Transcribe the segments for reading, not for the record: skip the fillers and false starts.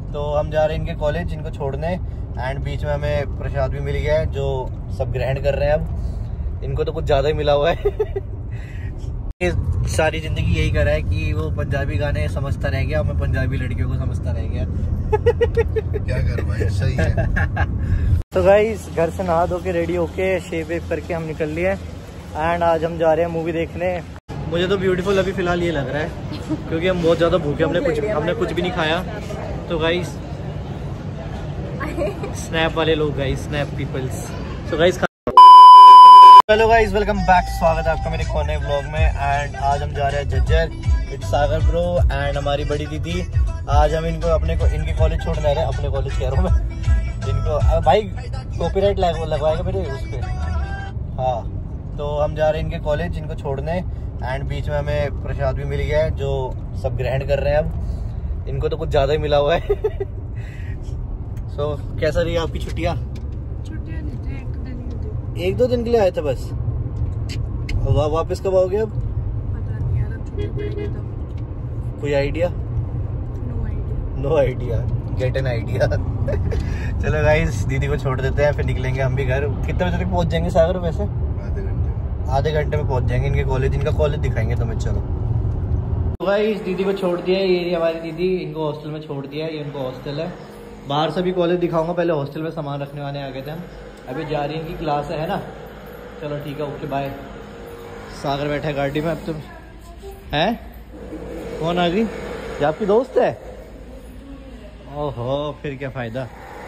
तो हम जा रहे हैं इनके कॉलेज इनको छोड़ने। एंड बीच में हमें प्रसाद भी मिल गया है जो सब ग्रहण कर रहे हैं। अब इनको तो कुछ ज़्यादा ही मिला हुआ है। ये सारी जिंदगी यही करा है कि वो पंजाबी गाने समझता रह गया और मैं पंजाबी लड़कियों को समझता रह गया। क्या कर भाई, सही है। तो गाइस घर से नहा धो के रेडी होके शेव वेव करके हम निकल लिए एंड आज हम जा रहे हैं मूवी देखने। मुझे तो ब्यूटीफुल अभी फिलहाल ये लग रहा है क्योंकि हम बहुत ज़्यादा भूखे, हमने कुछ भी नहीं खाया। तो गाइस स्नैप वाले लोग, गाइस स्नैप पीपल्स। तो guys hello guys, welcome back, स्वागत है आपका मेरे कोने व्लॉग में। एंड आज हम जा रहे हैं Jhajjar. It's Sagar bro and हमारी बड़ी दीदी। आज हम इनको इनके कॉलेज छोड़ने आ रहे हैं। अपने कॉलेज कह रहा हूँ मैं इनको। भाई कॉपीराइट लगवाएगा मेरे उस पर। हाँ, तो हम जा रहे हैं इनके कॉलेज इनको छोड़ने एंड बीच में हमें प्रसाद भी मिल गया है जो सब ग्रहण कर रहे हैं। अब इनको तो कुछ ज़्यादा ही मिला हुआ है। सो कैसा रही आपकी छुट्टियाँ? एक दो दिन के लिए आए थे बस। वापस कब आओगे अब? पता नहीं यार, अब छुट्टी पड़ेगी तब। कोई idea? No idea, get an idea. चलो गाइस दीदी को छोड़ देते हैं, फिर निकलेंगे हम भी घर। कितने बजे तक पहुंच जाएंगे सागर? वैसे आधे घंटे में पहुंच जाएंगे इनके कॉलेज। इनका कॉलेज दिखाएंगे तुम्हें। चलो तो गाइस दीदी को छोड़ दिया। ये हमारी दीदी, इनको हॉस्टल में छोड़ दिया। ये उनको हॉस्टल है। बाहर से भी कॉलेज दिखाऊंगा, पहले हॉस्टल में सामान रखने वाले आ गए थे हम। अभी जा रही है इनकी क्लास है ना। चलो ठीक है, ओके बाय। सागर बैठा है गाड़ी में। अब तुम हैं कौन आ गई? ये आपकी दोस्त है? ओहो, फिर क्या फायदा।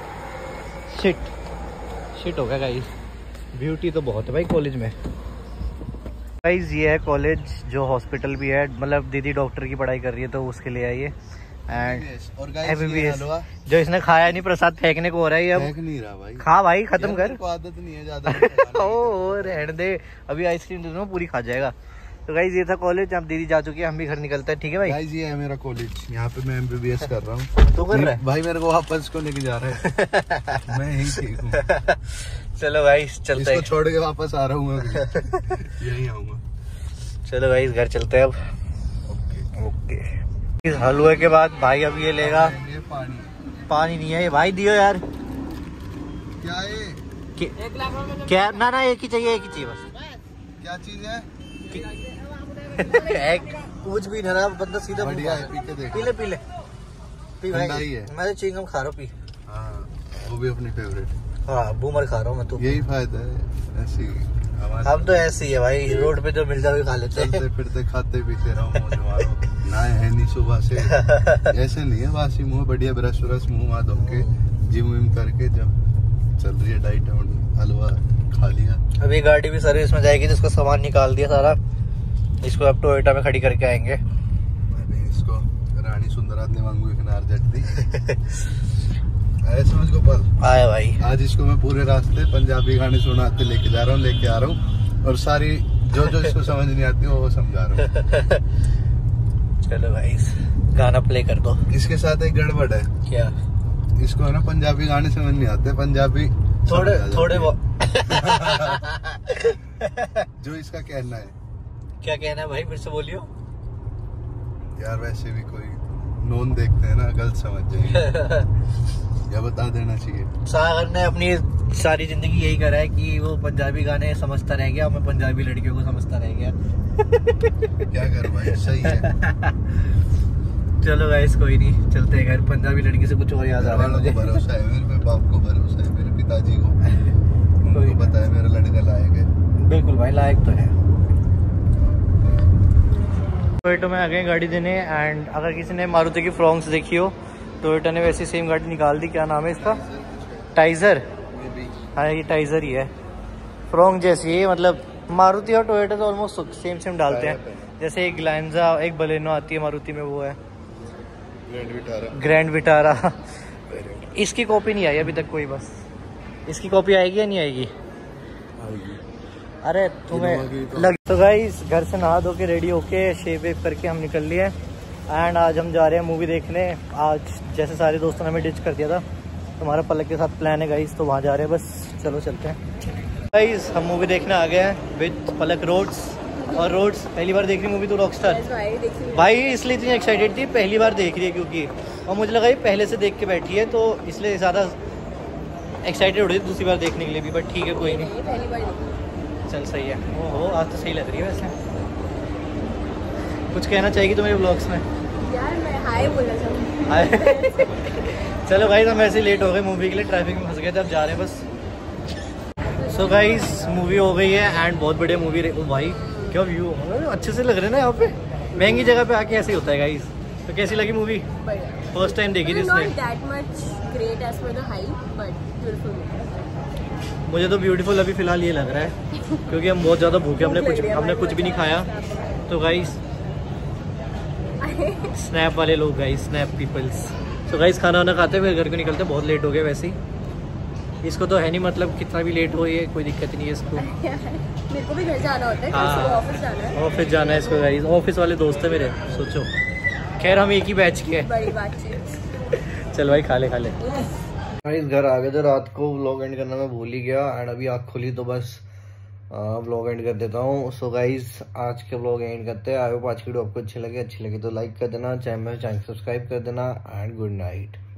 शिट हो गया गाइस। ब्यूटी तो बहुत है भाई कॉलेज में। गाइस ये है कॉलेज जो हॉस्पिटल भी है, मतलब दीदी डॉक्टर की पढ़ाई कर रही है तो उसके लिए आई है। एंड MBBS जो इसने खाया नहीं, प्रसाद फेंकने को हो रहा है। अब फेंक नहीं रहा भाई, खा भाई, खत्म कर। आदत नहीं है ज्यादा। ओ रहने दे, अभी आइसक्रीम दे दूँ पूरी खा जाएगा। तो गाइस ये था कॉलेज। अब दीदी जा चुकी है, हम भी घर निकलते हैं। ठीक है भाई? गाइस ये है मेरा कॉलेज, यहाँ पे मैं MBBS कर रहा हूँ। तू कर रहा है भाई? मेरे को वापस को लेके जा रहा है। मैं यही ठीक हूँ। चलो गाइस चलते हैं। छोड़ के वापस आ रहा हूँ। यही आऊंगा। चलो गाइस घर चलते हैं अब। ओके। इस हलवे के बाद भाई अब ये लेगा। ये पानी नहीं है ये भाई, दियो यार। क्या है? क्या ना एक ही चाहिए, एक ही चाहिए बस। क्या चीज है? एक कुछ भी ना, बंदा सीधा बढ़िया है, पी के देख। पी ले पी भाई। है। मैं तो चिंगम खा रहा हूँ, पी। हाँ, वो भी अपनी फेवरेट। हाँ, बूमर खा रहा हूँ मैं तो। यही फायदा है ऐसी। हम तो ऐसे ही है भाई, रोड पे जो मिल जाए खा लेते हैं। चलते फिरते खाते पीते रहो। ना है नहीं सुबह से। ऐसे नहीं है वासी मुँह, बढ़िया ब्रश मुँह वहाँ धो के जिम विम करके जब चल रही है डाइट, हलवा खा लिया। अभी गाड़ी भी सर्विस में जाएगी, जिसका सामान निकाल दिया सारा। इसको अब टोयोटा में खड़ी करके आएंगे। इसको रानी सुंदरात ने मांगू एक नार जट दी। समझ गोपाल आया भाई। आज इसको मैं पूरे रास्ते पंजाबी गाने सुनाते लेके जा रहा हूँ, लेके आ रहा हूँ। और सारी जो इसको समझ नहीं आती वो समझा रहा हूँ। चलो भाई गाना प्ले कर दो। इसके साथ एक गड़बड़ है। क्या? इसको है ना पंजाबी गाने समझ नहीं आते। पंजाबी थोड़े जो इसका कहना है। क्या कहना है भाई, फिर से बोलियो। यार वैसे भी कोई नोन देखते हैं ना, गलत समझ जाएंगे। या बता देना चाहिए। सागर ने अपनी सारी जिंदगी यही करा है कि वो पंजाबी गाने समझता रह गया और मैं पंजाबी लड़कियों को समझता रह गया। क्या कर भाई, सही है। चलो गाइस कोई नहीं, चलते हैं घर। पंजाबी लड़की से कुछ और याद आ रहा है मुझे। भरोसा है मेरे पे, बाप को भरोसा है, मेरे पिताजी को। उनको पता है मेरा लड़का लायक है। बिल्कुल भाई, लायक तो है। टोयोटा में आ गए गाड़ी देने। एंड अगर किसी ने मारुति की फ्रॉन्क्स देखी हो, टोयोटा ने वैसी सेम गाड़ी निकाल दी। क्या नाम है इसका? टाइजर। हाँ ये टाइजर ही है, फ्रॉन्क जैसी है। मतलब मारुति और टोयोटा तो ऑलमोस्ट सेम डालते हैं। जैसे एक ग्लैंजा, एक बलेनो आती है मारुति में, वो है ग्रैंड विटारा। इसकी कॉपी नहीं आई अभी तक कोई। बस इसकी कॉपी आएगी या नहीं आएगी? अरे तुम्हें लग। तो गाइस घर से नहा धो के रेडी होके शेव वेव करके हम निकल लिए एंड आज हम जा रहे हैं मूवी देखने। आज जैसे सारे दोस्तों ने हमें डिच कर दिया था, तुम्हारा पलक के साथ प्लान है गाइस, तो वहाँ जा रहे हैं बस। चलो चलते हैं गाइस, हम मूवी देखने आ गए हैं विद पलक रोड्स। और रोड्स पहली बार देख रही मूवी तो रॉकस्टार भाई, इसलिए इतनी एक्साइटेड थी। पहली बार देख रही है क्योंकि और मुझे लगा ये पहले से देख के बैठी है तो इसलिए ज़्यादा एक्साइटेड हो रही थी दूसरी बार देखने के लिए भी, बट ठीक है कोई नहीं, पहली बार चल सही है। ओहो आज तो सही लग रही है वैसे। कुछ कहना चाहेगी तो मेरे ब्लॉग्स में? यार मैं हाय बोलना चाहूँगी। हाय। चलो गाइस हम ऐसे लेट हो गए मूवी के लिए, ट्रैफिक में फंस गए थे, अब जा रहे हैं बस। सो गाइस मूवी हो गई है एंड बहुत बढ़िया मूवी रही। ओ भाई क्या व्यू, अच्छे से लग रहे हैं ना यहाँ पे, महंगी जगह पे आके ऐसे ही होता है गाइस। तो कैसी लगी मूवी? फर्स्ट टाइम देखी थी इसने। मुझे तो ब्यूटीफुल अभी फिलहाल ये लग रहा है क्योंकि हम बहुत ज़्यादा भूखे, हमने कुछ भी नहीं खाया। तो गाइस स्नैप वाले लोग गाइस, स्नैप पीपल्स। तो गाइस खाना वाना खाते हुए घर को निकलते, बहुत लेट हो गए वैसे ही। इसको तो है नहीं मतलब कितना भी लेट हो ये कोई दिक्कत नहीं है इसको। मेरे को भी घर जाना होता है, हाँ ऑफिस जाना है। ऑफिस जाना है इसको गाइस, ऑफिस वाले दोस्त है मेरे, सोचो। खैर हम एक ही बैच के हैं। बड़ी बात। चल भाई खा ले गाइस। घर आ गए थे, रात को व्लॉग एंड करना मैं भूल ही गया एंड अभी आँख खुली तो बस व्लॉग एंड कर देता हूँ। सो गाइस आज के व्लॉग एंड करते हैं। आई होप आज की वीडियो आपको अच्छी लगी तो लाइक कर देना, चैनल सब्सक्राइब कर देना एंड गुड नाइट।